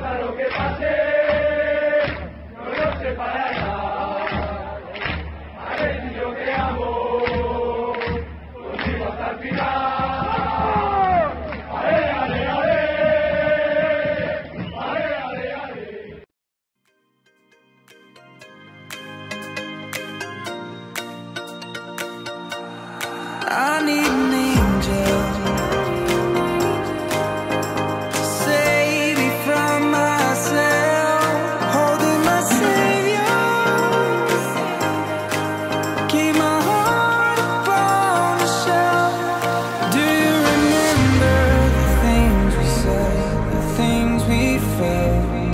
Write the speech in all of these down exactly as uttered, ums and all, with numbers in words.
lo que pase, no nos separará. Haré yo que amo, contigo hasta el final. Ale, ale, ale, ale, ale, ale. I need an angel to save me from myself, holding my savior, keep my heart upon the shelf. Do you remember the things we said, the things we felt?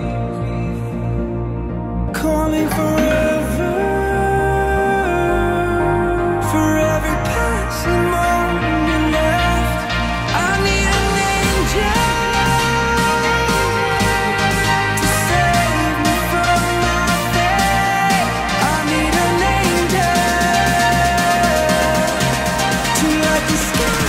Call me forever, for every passing moment you left. I need an angel to save me from my fate. I need an angel to light the sky.